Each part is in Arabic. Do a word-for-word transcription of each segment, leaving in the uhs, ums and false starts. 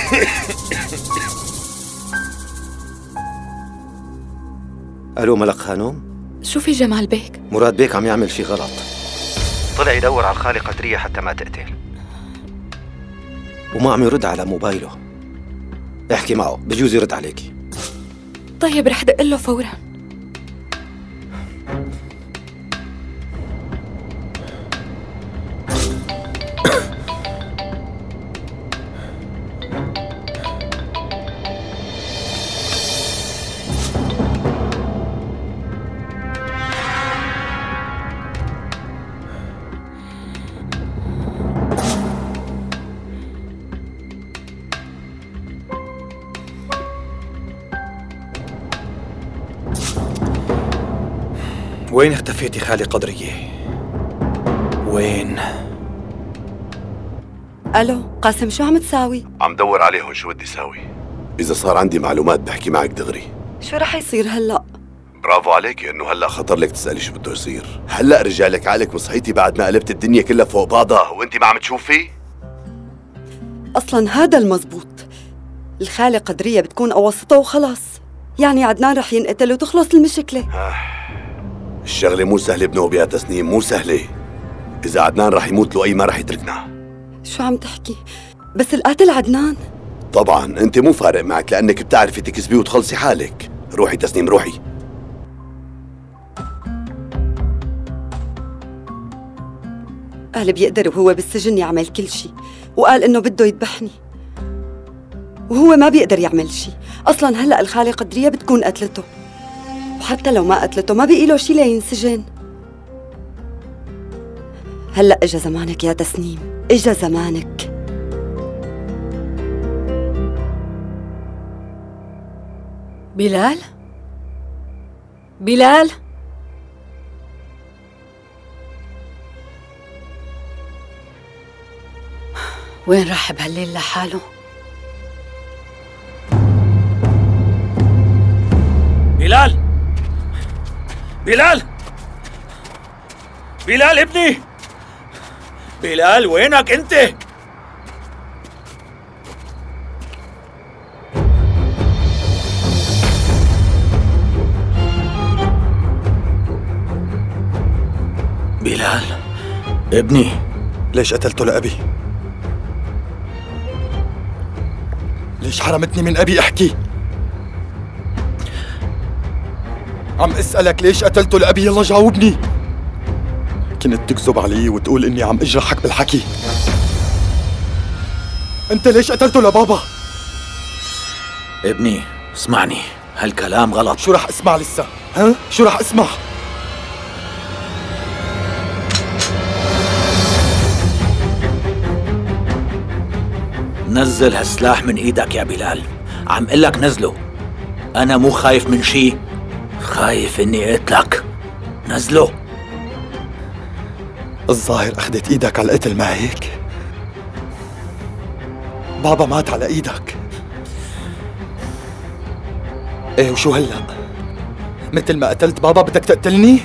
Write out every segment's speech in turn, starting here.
الو ملك خانم؟ شو في جمال بيك؟ مراد بيك عم يعمل شي غلط، طلع يدور على الخالة قدرية حتى ما تقتل، وما عم يرد على موبايله. احكي معه بجوز يرد عليكي. طيب رح دق له فورا. وين اختفيتي خالة قدرية؟ وين؟ الو قاسم، شو عم تساوي؟ عم دور عليهم، شو بدي ساوي؟ إذا صار عندي معلومات بحكي معك دغري. شو رح يصير هلا؟ برافو عليكي انه هلا خطر لك تسألي شو بده يصير. هلا رجع لك عقلك وصحيتي بعد ما قلبت الدنيا كلها فوق بعضها وانت ما عم تشوفي؟ اصلا هذا المزبوط، الخالة قدرية بتكون قوصته وخلاص، يعني عدنان رح ينقتل وتخلص المشكلة. آه. الشغلة مو سهلة بنوب يا تسنيم، مو سهلة. إذا عدنان رح يموت لؤي ما رح يتركنا. شو عم تحكي؟ بس القاتل عدنان. طبعا انت مو فارق معك لأنك بتعرفي تكسبي وتخلصي حالك. روحي تسنيم روحي. قال بيقدر وهو بالسجن يعمل كل شيء، وقال انه بده يذبحني، وهو ما بيقدر يعمل شيء. اصلا هلا الخالة قدرية بتكون قتلته، وحتى لو ما قتلته ما بقي له شيء لينسجن. هلا اجا زمانك يا تسنيم، اجا زمانك. بلال؟ بلال؟ وين راح بهالليل لحاله؟ بلال! بلال! بلال ابني! بلال وينك انت؟ بلال ابني، ليش قتلته لأبي؟ ليش حرمتني من أبي؟ احكي. عم اسألك ليش قتلته لأبي، يلا جاوبني. كنت تكذب علي وتقول إني عم أجرحك بالحكي. أنت ليش قتلته لبابا؟ ابني اسمعني، هالكلام غلط. شو رح اسمع لسه؟ ها؟ شو رح اسمع؟ نزل هالسلاح من ايدك يا بلال، عم قلك نزله. انا مو خايف من شي، خايف اني اقتلك. نزله. الظاهر اخذت ايدك على القتل، ما هيك؟ بابا مات على ايدك. ايه وشو هلا؟ مثل ما قتلت بابا بدك تقتلني؟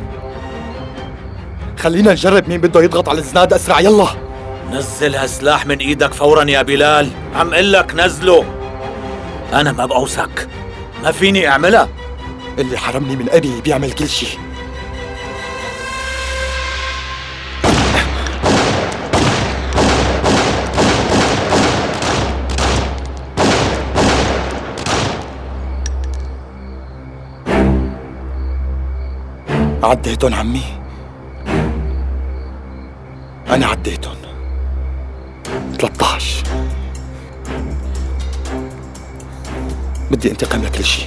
خلينا نجرب مين بده يضغط على الزناد اسرع، يلا. نزل هالسلاح من ايدك فورا يا بلال، عم قلك نزله. انا ما بقوسك، ما فيني اعملها. اللي حرمني من ابي بيعمل كل شيء. عديتن عمي، أنا عديتن ثلاثة عشر. بدي انتقم لكل شيء.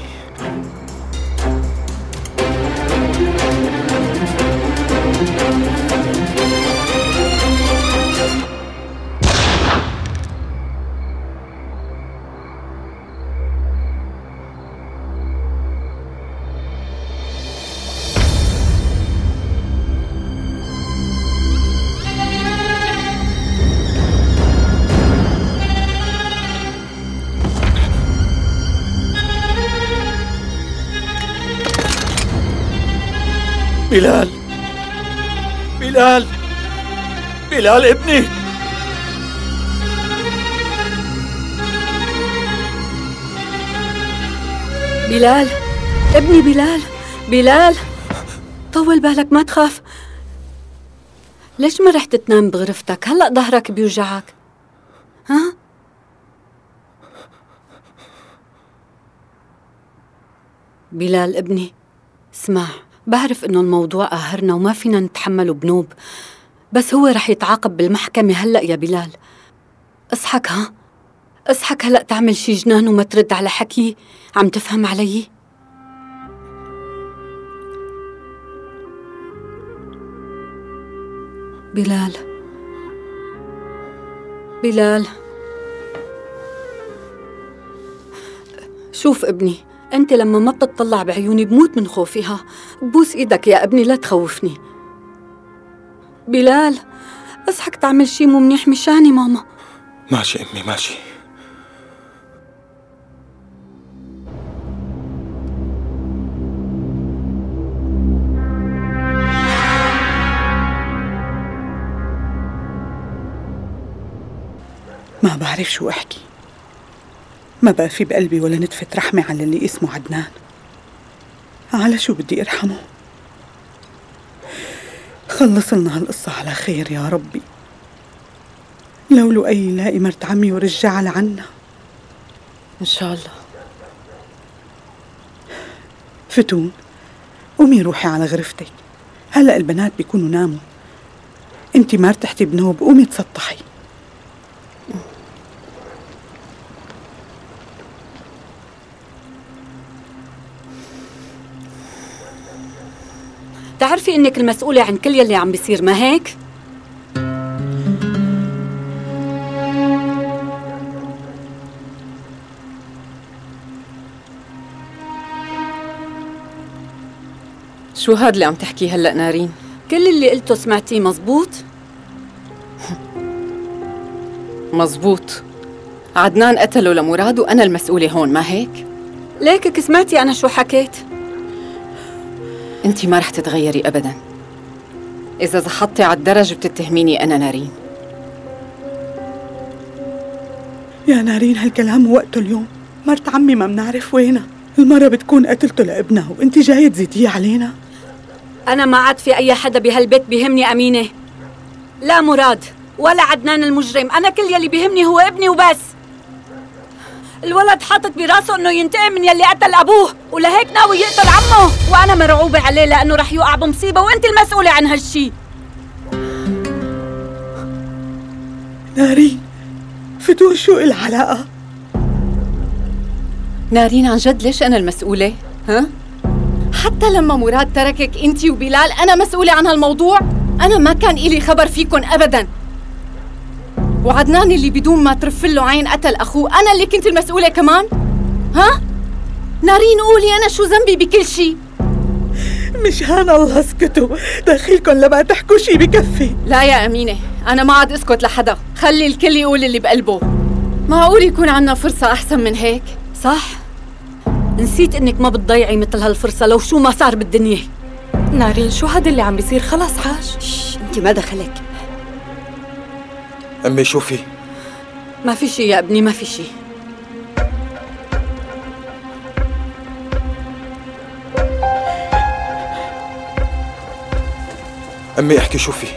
بلال بلال بلال ابني، بلال، ابني بلال، بلال طول بالك ما تخاف. ليش ما رحت تنام بغرفتك؟ هلأ ظهرك بيوجعك. ها؟ بلال ابني، اسمع، بعرف انه الموضوع قاهرنا وما فينا نتحمله بنوب، بس هو رح يتعاقب بالمحكمة هلأ يا بلال. اصحك، ها؟ اصحك هلأ تعمل شي جنان وما ترد على حكي. عم تفهم علي؟ بلال، بلال، شوف ابني، انت لما ما بتطلع بعيوني بموت من خوفها. بوس ايدك يا ابني لا تخوفني. بلال، اصحك تعمل شي مو منيح مشاني ماما. ماشي امي ماشي. ما بعرف شو احكي، ما بقى في بقلبي ولا نتفة رحمة على اللي اسمه عدنان. على شو بدي ارحمه؟ خلص لنا هالقصة على خير يا ربي. لو لؤي يلاقي مرت عمي ورجعها لعنا ان شاء الله. فتون، قومي روحي على غرفتك، هلأ البنات بيكونوا ناموا. انتي ما ارتحتي بنوب، قومي تسطحي. تعرفي انك المسؤولة عن كل يلي عم بيصير، ما هيك؟ شو هاد اللي عم تحكيه هلأ نارين؟ كل اللي قلته سمعتيه مزبوط؟ مزبوط. عدنان قتله لمراد وأنا المسؤولة هون، ما هيك؟ ليكك سمعتي أنا شو حكيت؟ أنتِ ما رح تتغيري أبداً. إذا زحطتي على الدرج بتتهميني أنا نارين. يا نارين هالكلام وقته اليوم. مرت عمي ما بنعرف وينها، المرة بتكون قتلته لابنها وانت جاية تزيديه علينا. أنا ما عاد في أي حدا بهالبيت بيهمني أمينة، لا مراد ولا عدنان المجرم. أنا كل يلي بيهمني هو ابني وبس. الولد حاطط براسه إنه ينتقم من يلي قتل أبوه، ولهيك ناوي يقتل عمه، وأنا مرعوبة عليه لأنه رح يوقع بمصيبة وأنت المسؤولة عن هالشي. نارين، فتون شو العلاقة؟ نارين عن جد ليش أنا المسؤولة؟ ها؟ حتى لما مراد تركك أنتِ وبلال أنا مسؤولة عن هالموضوع؟ أنا ما كان إلي خبر فيكن أبداً. وعدنان اللي بدون ما ترفله عين قتل أخوه، أنا اللي كنت المسؤولة كمان؟ ها؟ نارين قولي أنا شو ذنبي بكل شي؟ مشان الله اسكتوا، دخيلكن لما تحكوا شي بكفي. لا يا أمينة، أنا ما عاد اسكت لحدا، خلي الكل يقول اللي بقلبه. معقول يكون عنا فرصة أحسن من هيك؟ صح؟ نسيت إنك ما بتضيعي مثل هالفرصة لو شو ما صار بالدنيا. نارين شو هذا اللي عم بيصير؟ خلاص حاج. شش، انت ما دخلك. أمي شوفي، ما في شي يا ابني، ما في شي. أمي احكي شوفي.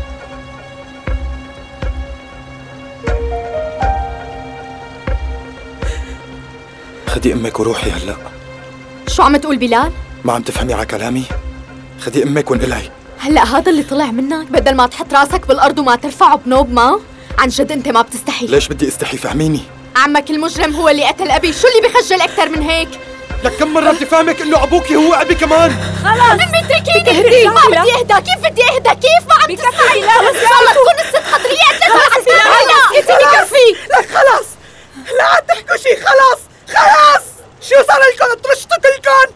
خدي أمك وروحي هلأ. شو عم تقول بلال؟ ما عم تفهمي على كلامي؟ خدي أمك وانقلعي. هلأ هذا اللي طلع منك بدل ما تحط راسك بالأرض وما ترفعه بنوب؟ ما عن جد أنت ما بتستحي. ليش بدي استحي؟ فهميني. عمك المجرم هو اللي قتل أبي، شو اللي بخجل أكثر من هيك؟ لك كم مرة بدي فهمك إنه أبوكي هو أبي كمان. خلاص أمي اتركيني، ما بدي أهدى. كيف بدي أهدى؟ كيف ما عم تستحي؟ والله تكون الست خطرية قتلت على أنت بكفي. لك خلاص، لا عاد تحكوا شي. خلاص خلاص، شو صار لكم؟ طرشتوا كلكم.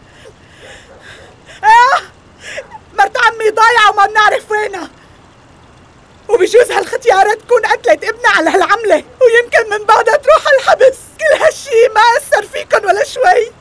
اه مرت عمي ضايعة وما بنعرف وينها، وبجوز هالختيارة تكون قتلت ابنها على هالعملة، ويمكن من بعدها تروح الحبس. كل هالشي ما أثر فيكن ولا شوي.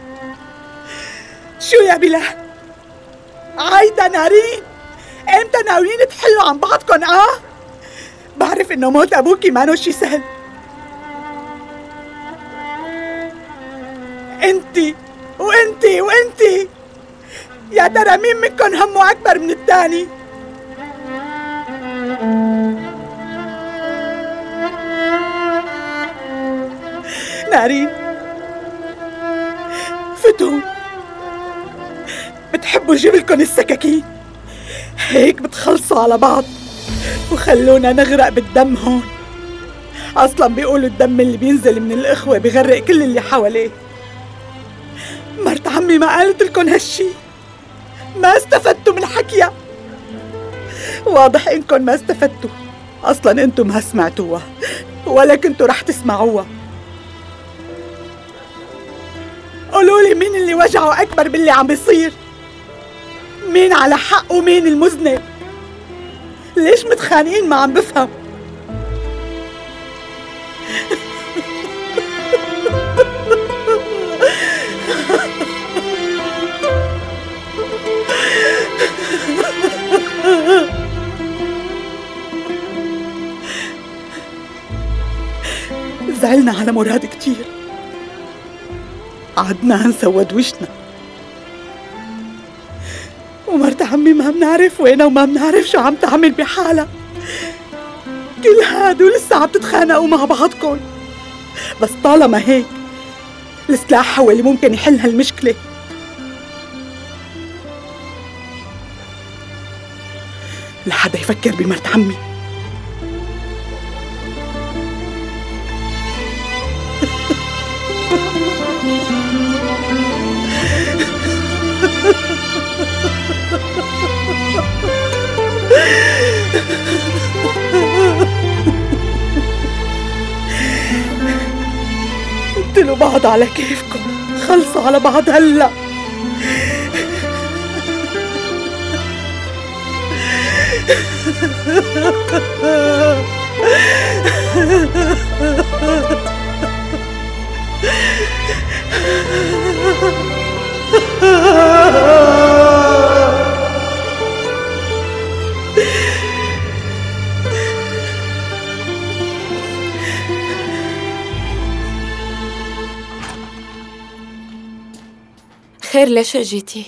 شو يا بلال؟ عايدة نارين، امتى ناويين تحلوا عن بعضكن؟ اه بعرف انه موت ابوكي مانو شي سهل. انتي وانتي وانتي يا ترى مين منكن همه أكبر من الثاني؟ نارين، فتون، بتحبوا جيب لكم السكاكين هيك بتخلصوا على بعض وخلونا نغرق بالدم هون. أصلاً بيقولوا الدم اللي بينزل من الإخوة بيغرق كل اللي حواليه. مرت عمي ما قالت لكم هالشي؟ ما استفدتوا من حكيها؟ واضح إنكم ما استفدتوا، أصلاً أنتم ما سمعتوها ولا كنتوا رح تسمعوها. قولولي مين اللي وجعه أكبر باللي عم بيصير؟ مين على حق ومين المذنب؟ ليش متخانقين؟ ما عم بفهم. زعلنا على مراد كتير، عدنان سود وشنا، ومرت عمي ما بنعرف وينها وما بنعرف شو عم تعمل بحالها. كل هادو لسه عم تتخانقوا مع بعضكم، بس طالما هيك السلاح هو اللي ممكن يحل هالمشكلة. لحدا يفكر بمرت عمي. قتلوا بعض على كيفكم، خلصوا على بعض هلا. خير، ليش اجيتي؟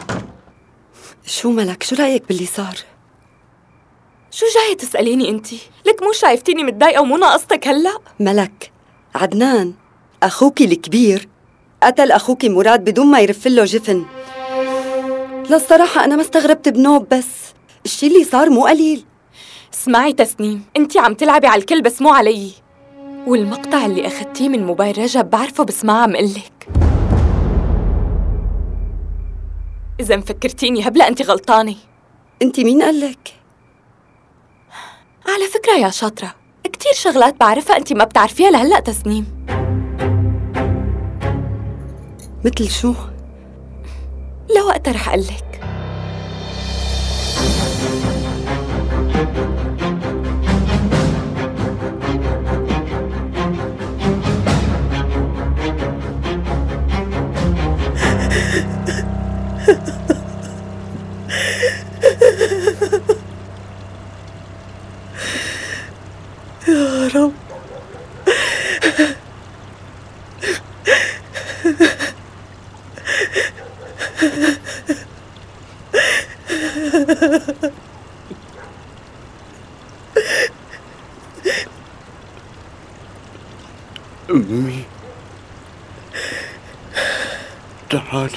شو ملك؟ شو رأيك باللي صار؟ شو جاية تسأليني انتي؟ لك مو شايفتيني متضايقة ومو ناقصتك هلأ؟ ملك، عدنان أخوكي الكبير قتل أخوكي مراد بدون ما يرفله جفن. للصراحة أنا ما استغربت بنوب، بس الشي اللي صار مو قليل. اسمعي تسنيم، انتي عم تلعبي على الكل بس مو علي. والمقطع اللي أخدتيه من موبايل رجب بعرفه بس ما عم قلك. إذا مفكرتيني هبلة أنتِ غلطانة. أنتِ مين قالك؟ على فكرة يا شاطرة، كتير شغلات بعرفها أنتِ ما بتعرفيها لهلأ تسنيم. مثل شو؟ لوقتها رح أقلك. يا رب. أمي، تعالي.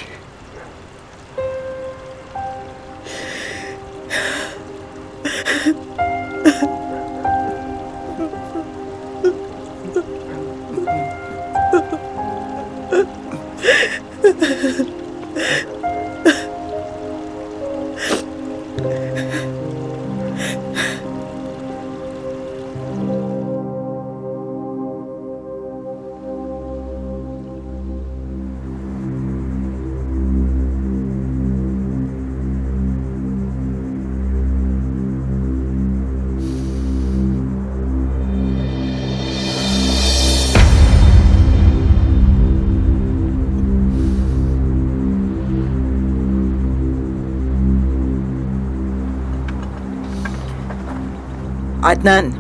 عدنان،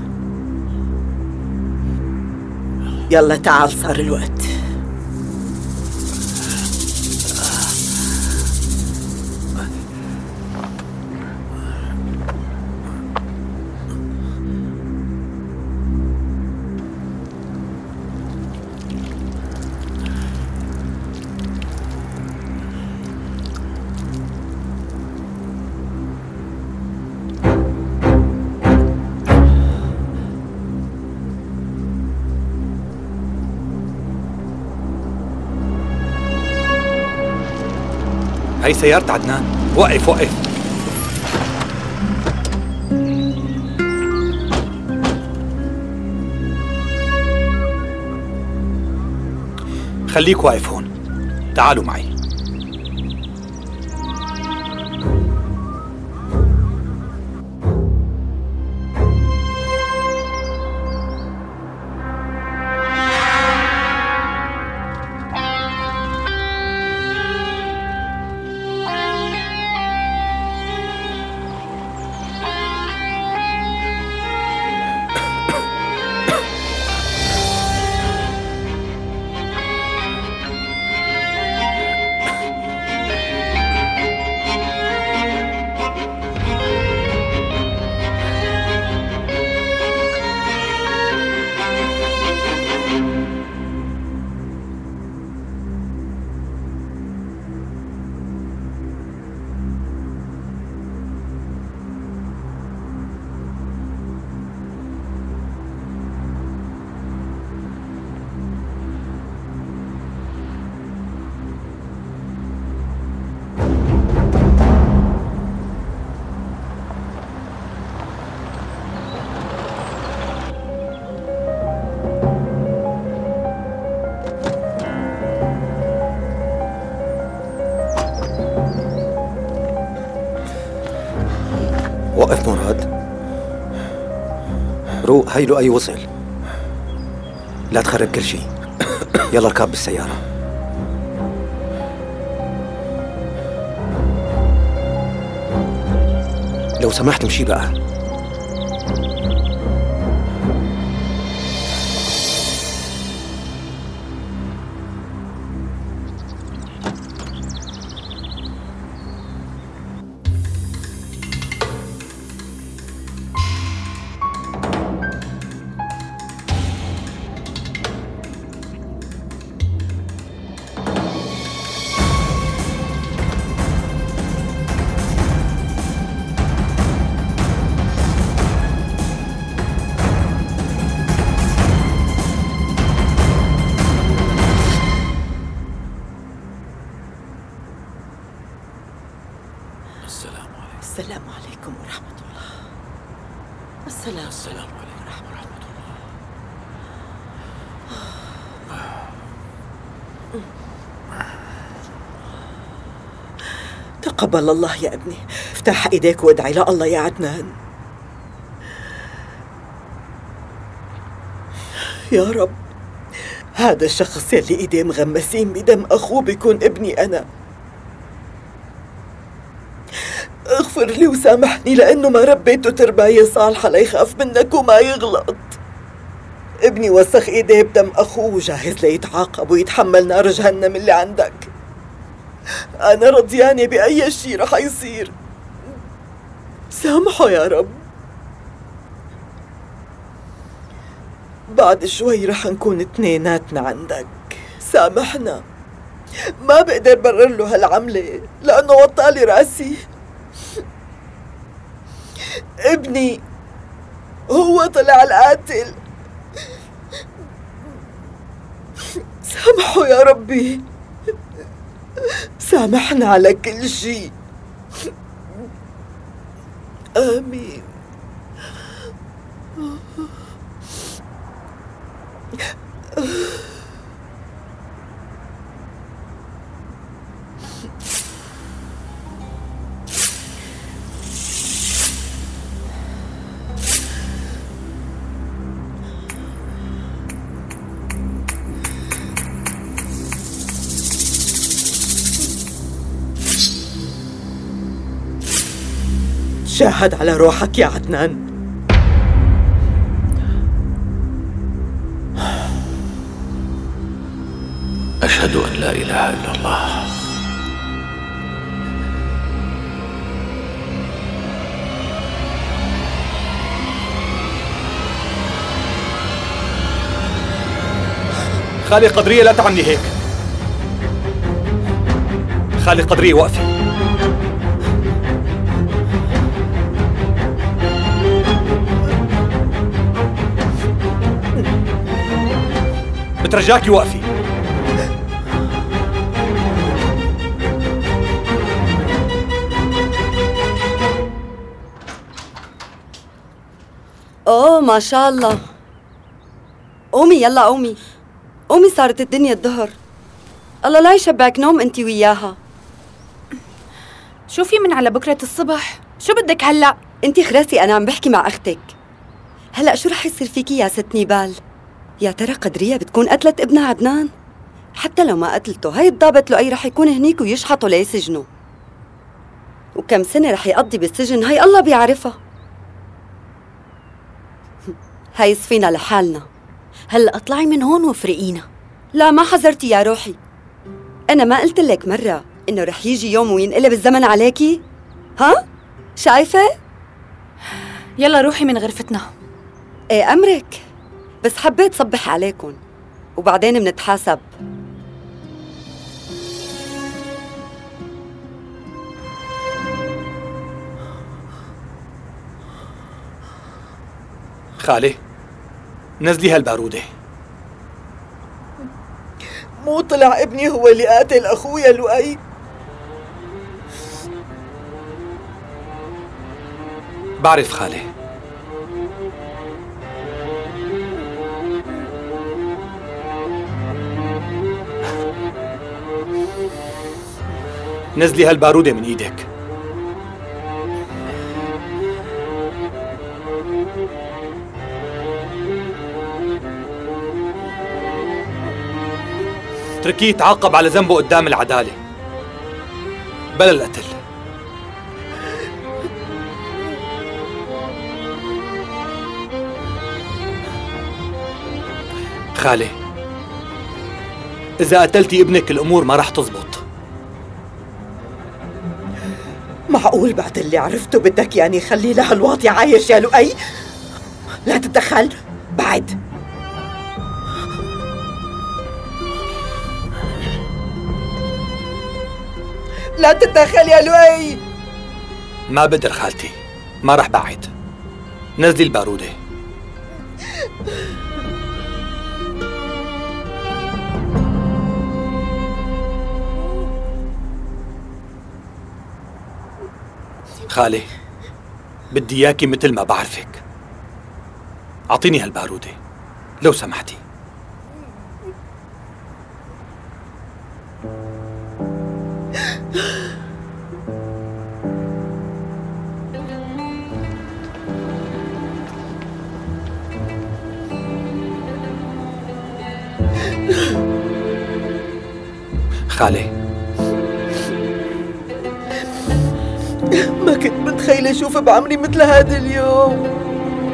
يلا تعال، صار الوقت. هي سيارة عدنان. وقف وقف. خليك واقف هون. تعالوا معي. وقف مراد. روق، هي له أي وصل. لا تخرب كل شيء. يلا اركب بالسيارة. لو سمحت امشي بقى. السلام عليكم ورحمة الله. السلام السلام عليكم ورحمة الله. تقبل الله يا ابني. افتح ايديك وادعي لا الله يا عدنان. يا رب، هذا الشخص يلي ايديه مغمسين بدم اخوه بيكون ابني انا. اغفر لي وسامحني لأنه ما ربيته ترباية صالحة ليخاف منك وما يغلط. ابني وسخ ايديه بدم أخوه وجاهز ليتعاقب ويتحمل نار جهنم اللي عندك. أنا رضيانة بأي شي رح يصير. سامحه يا رب. بعد شوي رح نكون اتنيناتنا عندك. سامحنا. ما بقدر برر له هالعملة لأنه وطالي راسي. ابني هو طلع القاتل. سامحه يا ربي. سامحنا على كل شيء. آمين. شاهد على روحك يا عدنان. أشهد أن لا إله إلا الله. خالي قدرية لا تعملي هيك. خالي قدرية وقفي. بترجاكي وقفي. اوه ما شاء الله. قومي يلا قومي قومي، صارت الدنيا الظهر. الله لا يشبعك نوم انت وياها. شو في من على بكرة الصبح؟ شو بدك هلأ؟ انت خراسي، انا عم بحكي مع اختك. هلأ شو رح يصير فيكي يا ست نيبال؟ يا ترى قدرية بتكون قتلت ابنها عدنان؟ حتى لو ما قتلته، هاي الضابط لؤي رح يكون هنيك ويشحطه ليسجنه. وكم سنة رح يقضي بالسجن هاي الله بيعرفها. هاي صفينا لحالنا. هلأ اطلعي من هون وفرقينا. لا ما حذرتي يا روحي. أنا ما قلت لك مرة إنه رح يجي يوم وينقلب الزمن عليكي؟ ها؟ شايفة؟ يلا روحي من غرفتنا. إيه أمرك، بس حبيت صبح عليكم وبعدين منتحاسب. خالي نزلي هالبارودة. مو طلع ابني هو اللي قاتل أخويا لؤي؟ بعرف خالي. نزلي هالبارودة من ايدك. اتركيه يتعاقب على ذنبه قدام العدالة بلا القتل. خالي إذا قتلتي ابنك الأمور ما رح تزبط. معقول بعد اللي عرفته بدك يعني خلي لها الواطي عايش يا لؤي؟ لا تتدخل بعد. لا تتدخل يا لؤي. ما بقدر خالتي، ما رح بعد. نزلي البارودة. خالي بدي اياكي مثل ما بعرفك. اعطيني هالبارودة لو سمحتي. خالي ما كنت متخيلة أشوف بعمري مثل هذا اليوم.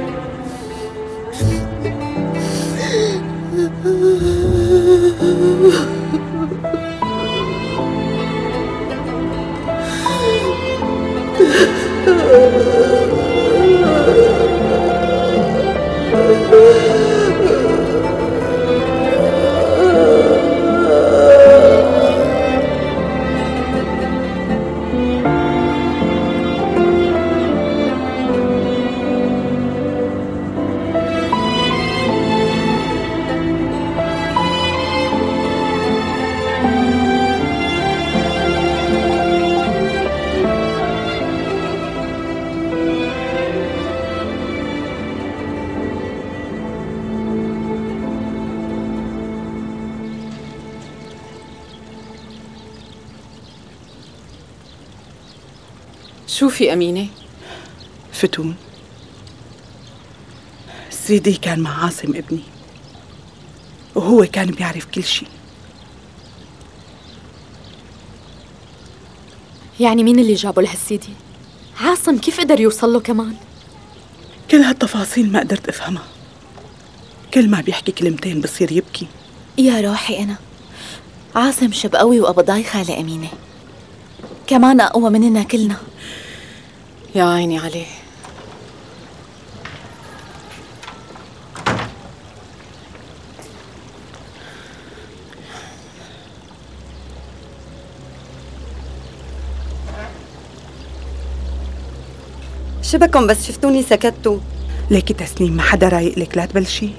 شوفي أمينة. فتون، سيدي كان مع عاصم ابني وهو كان بيعرف كل شيء. يعني مين اللي جابه لهالسيدي؟ عاصم كيف قدر يوصل له كمان؟ كل هالتفاصيل ما قدرت أفهمها. كل ما بيحكي كلمتين بصير يبكي. يا روحي أنا عاصم شب قوي وقبضاي خالة أمينة، كمان أقوى مننا كلنا. يا عيني عليه. شبكم بس شفتوني سكتوا. ليكي تسنيم ما حدا رايق لك لا تبلشي.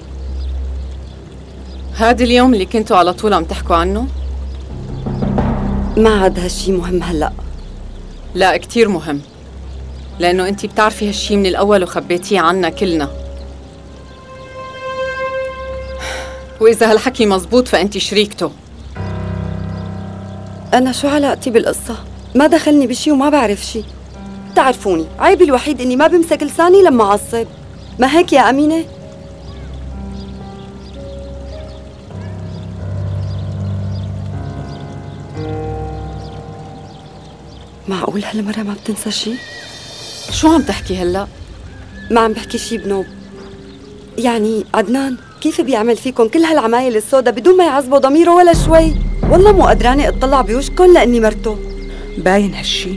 هذا اليوم اللي كنتوا على طول عم تحكوا عنه؟ ما عاد هالشي مهم هلأ. لا كتير مهم، لأنه أنتي بتعرفي هالشي من الأول وخبيتيه عنا كلنا. وإذا هالحكي مزبوط فأنت شريكته. أنا شو علاقتي بالقصة؟ ما دخلني بشي وما بعرف شي. تعرفوني عيبي الوحيد إني ما بمسك لساني لما أعصب. ما هيك يا أمينة؟ معقول هالمرة ما بتنسى شي؟ شو عم تحكي هلأ؟ ما عم بحكي شي بنوب. يعني عدنان كيف بيعمل فيكم كل هالعمايل السودا بدون ما يعذبوا ضميره ولا شوي؟ والله مو قدرانة اطلع بوشكن لأني مرته. باين هالشي.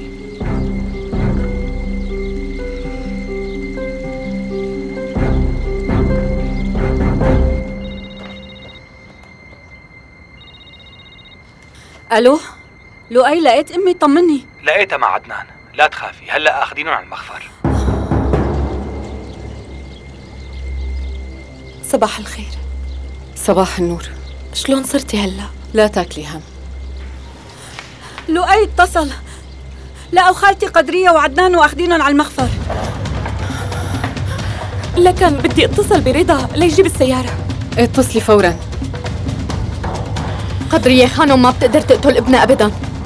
الو لؤي، لقيت امي؟ طمني. لقيتها مع عدنان، لا تخافي، هلا اخذينهم على المخفر. صباح الخير. صباح النور. شلون صرتي هلا؟ لا تاكلي هم. لؤي اتصل، لقوا خالتي قدرية وعدنان واخدينهم على المخفر. لكن بدي اتصل برضا ليجيب السيارة. اتصلي فورا. قدرية خانم ما بتقدر تقتل ابنها ابدا.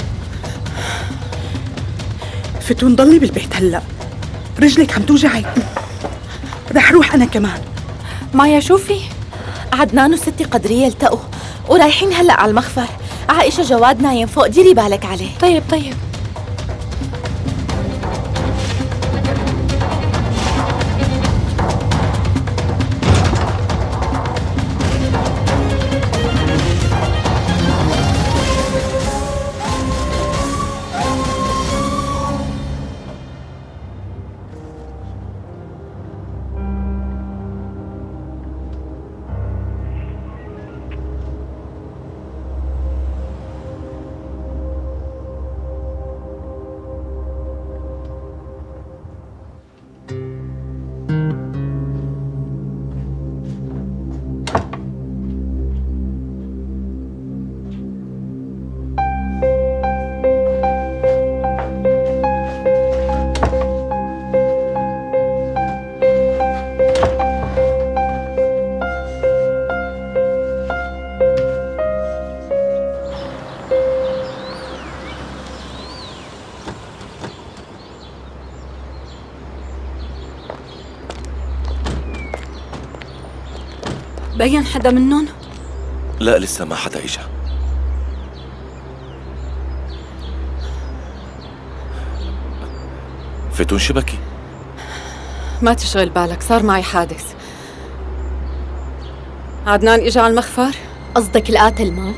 فتون ضلي بالبيت هلا، رجلك عم توجعي. رح روح انا كمان. مايا شوفي، عدنان وستي قدرية التقوا ورايحين هلا على المخفر. عائشة جواد نايم فوق، ديري بالك عليه. طيب طيب. بين حدا منهم؟ لا لسه ما حدا اجا. فتون شبكي؟ ما تشغل بالك، صار معي حادث. عدنان اجا على المخفر؟ قصدك القاتل ما؟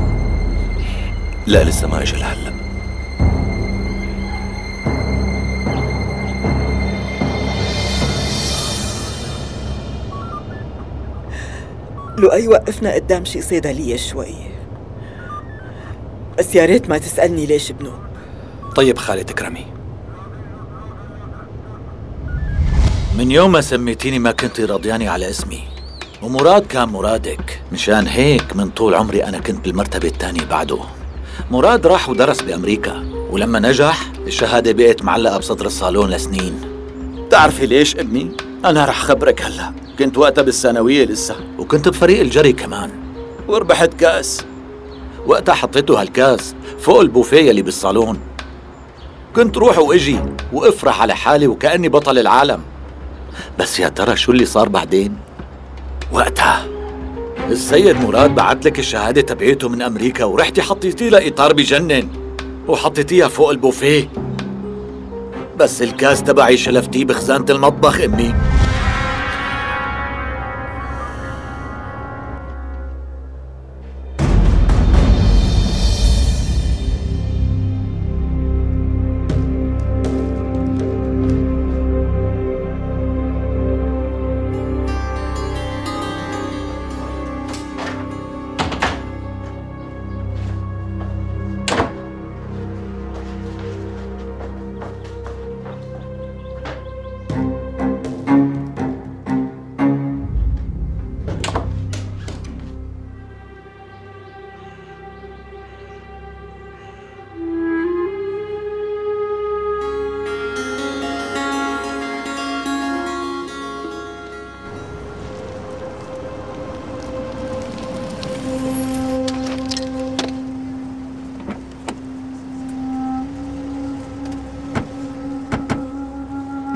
لا لسه ما اجا لهلا. لؤي وقفنا قدام شي صيدلية شوي، بس يا ريت ما تسألني ليش بنوب. طيب خالي تكرمي. من يوم ما سميتيني ما كنتي راضياني على اسمي، ومراد كان مرادك، مشان هيك من طول عمري أنا كنت بالمرتبة الثانية بعده. مراد راح ودرس بأمريكا، ولما نجح الشهادة بقت معلقة بصدر الصالون لسنين. تعرفي ليش أمي؟ أنا رح خبرك هلا. كنت وقتها بالثانوية لسه، وكنت بفريق الجري كمان، وربحت كاس. وقتها حطيته هالكاس فوق البوفيه اللي بالصالون. كنت روح واجي وافرح على حالي وكأني بطل العالم. بس يا ترى شو اللي صار بعدين؟ وقتها السيد مراد بعت لك الشهادة تبعيته من أمريكا، ورحتي حطيتي لها إطار بجنن وحطيتيها فوق البوفيه، بس الكاس تبعي شلفتيه بخزانة المطبخ أمي.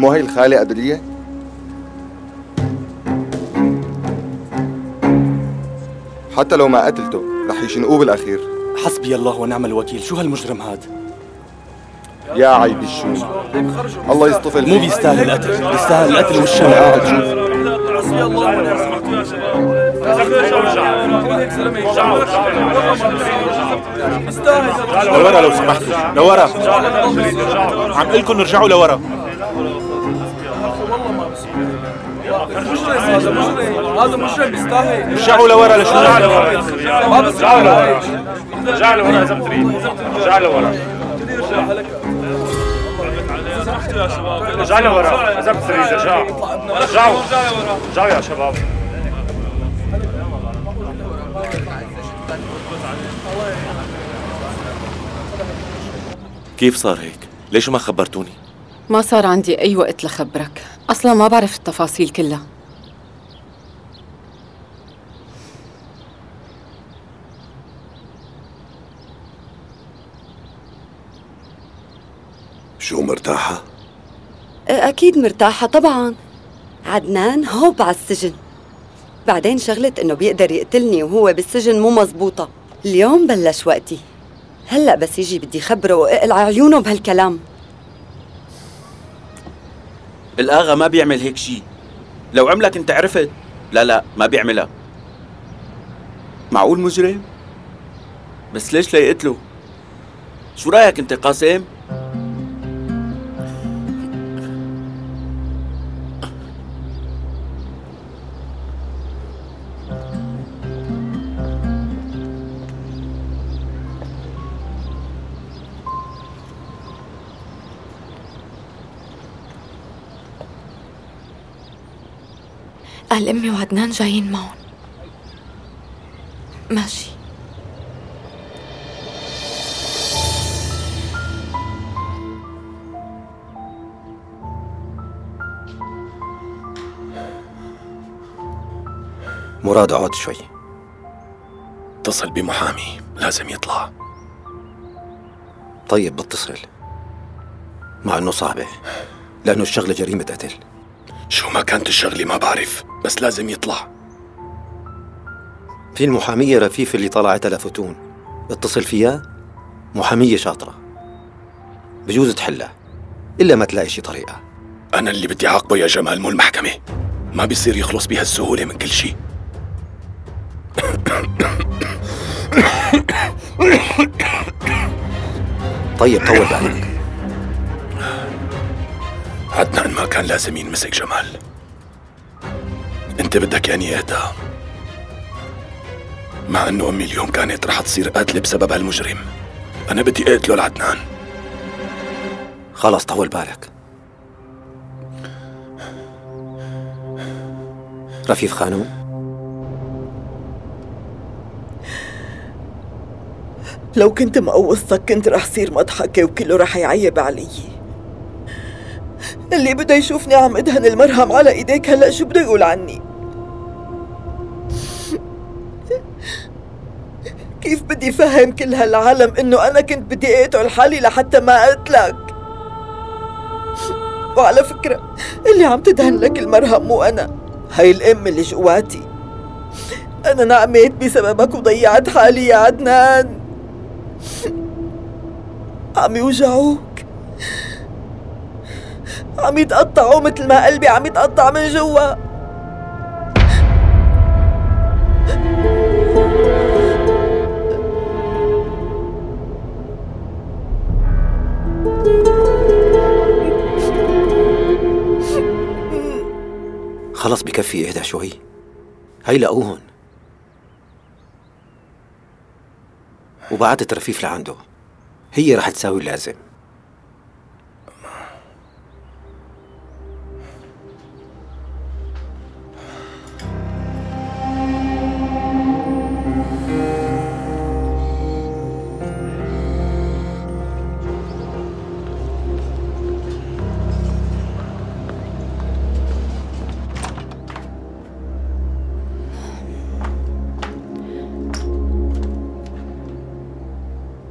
مو هي الخالة قدرية؟ حتى لو ما قتلته رح يشنقوه بالأخير. حسبي الله ونعم الوكيل، شو هالمجرم هاد؟ يا عيب الشوم، الله يصطفل. مو بيستاهل القتل، بيستاهل القتل والشنق. قاعد شوف. حسبي الله ونعم الوكيل يا شباب. لورا لو سمحتوا، لورا. عم قلكم ارجعوا لورا. هذا مجرم، هذا مجرم بيستاهل. ارجعوا لورا لشو؟ ارجع لورا. ما بيرجع لورا. ارجع لورا إذا بتريد. ارجع لورا. يا شباب ارجع لورا إذا بتريد. ارجعوا. ارجعوا. ارجعوا يا شباب. كيف صار هيك؟ ليش ما خبرتوني؟ ما صار عندي أي وقت لخبرك، أصلا ما بعرف التفاصيل كلها. شو مرتاحة؟ أكيد مرتاحة طبعاً. عدنان هوب على السجن، بعدين شغلت إنه بيقدر يقتلني وهو بالسجن مو مزبوطة. اليوم بلش وقتي، هلأ بس يجي بدي خبره وأقلع عيونه بهالكلام. الآغا ما بيعمل هيك شي، لو عملك انت عرفت. لا لا ما بيعملها. معقول مجرم؟ بس ليش لا يقتله؟ شو رأيك انت قاسم؟ قال أمي وعدنان جايين معهم. ماشي. مراد اقعد شوي. اتصل بمحامي لازم يطلع. طيب بتصل، مع انه صعبة لانه الشغلة جريمة قتل. شو ما كانت الشغلة ما بعرف، بس لازم يطلع. في المحامية رفيف اللي طلعتها لفتون، اتصل فيها، محامية شاطرة بجوز تحلها إلا ما تلاقي شي طريقة. أنا اللي بدي عاقبه يا جمال مو المحكمة، ما بيصير يخلص بهالسهولة من كل شي. طيب طول بالك. عدنان ما كان لازم ينمسك جمال. انت بدك يعني اهدى، مع انه امي اليوم كانت رح تصير قاتلة بسبب هالمجرم. انا بدي اقتله لعدنان. خلاص طول بالك. رفيف خانم، لو كنت مقوصتك كنت رح صير مضحكة وكله رح يعيب علي. اللي بده يشوفني عم ادهن المرهم على ايديك هلا شو بده يقول عني؟ كيف بدي فهم كل هالعالم انه انا كنت بدي اقتل حالي لحتى ما اقتلك؟ وعلى فكرة اللي عم تدهن لك المرهم مو انا، هاي الام اللي جواتي. انا انعميت بسببك وضيعت حالي يا عدنان. عم يوجعوك، عم يتقطعوا مثل ما قلبي عم يتقطع من جوا. خلص بكفي اهدى شوي. هي لقوهن وبعتت رفيف لعنده، هي رح تساوي اللازم.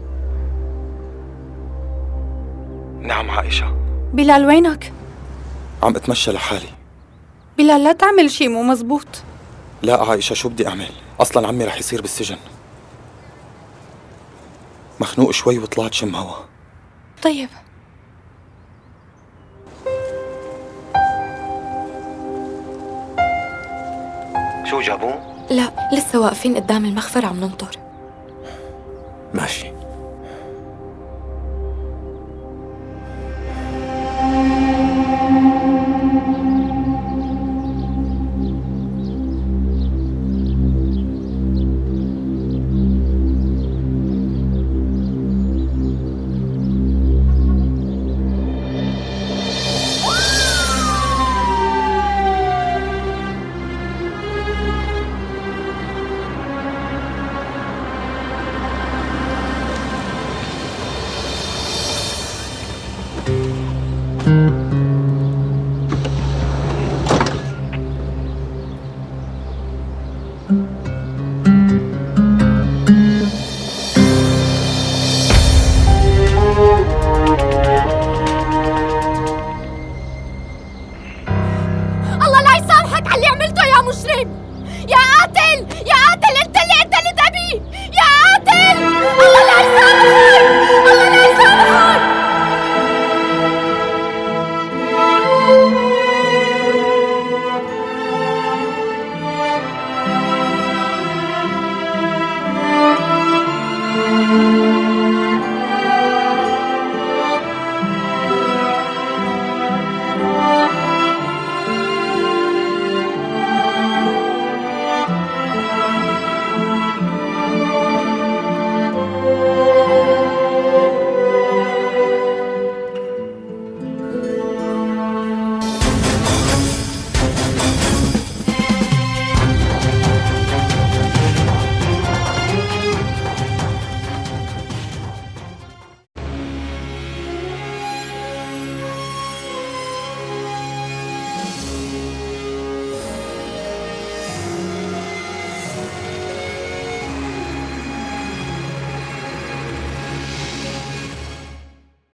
نعم عائشة. بلال وينك؟ عم اتمشى لحالي. بلال لا تعمل شيء مو مزبوط. لا عايشة، شو بدي أعمل؟ أصلا عمي رح يصير بالسجن. مخنوق شوي وطلعت شم هوا. طيب شو جابوه؟ لا لسه واقفين قدام المخفر عم ننطر. ماشي.